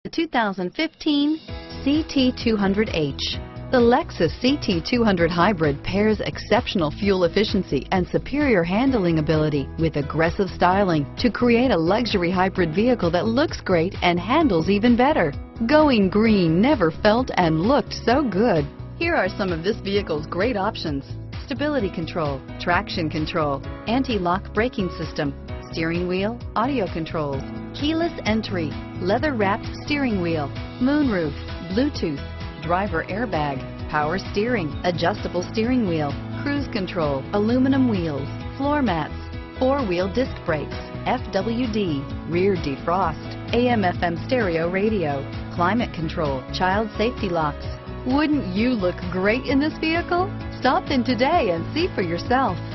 The 2015 CT200H. The Lexus CT200 Hybrid pairs exceptional fuel efficiency and superior handling ability with aggressive styling to create a luxury hybrid vehicle that looks great and handles even better. Going green never felt and looked so good. Here are some of this vehicle's great options: stability control, traction control, anti-lock braking system, steering wheel audio controls, keyless entry, leather-wrapped steering wheel, moonroof, Bluetooth, driver airbag, power steering, adjustable steering wheel, cruise control, aluminum wheels, floor mats, four-wheel disc brakes, FWD, rear defrost, AM/FM stereo radio, climate control, child safety locks. Wouldn't you look great in this vehicle? Stop in today and see for yourself.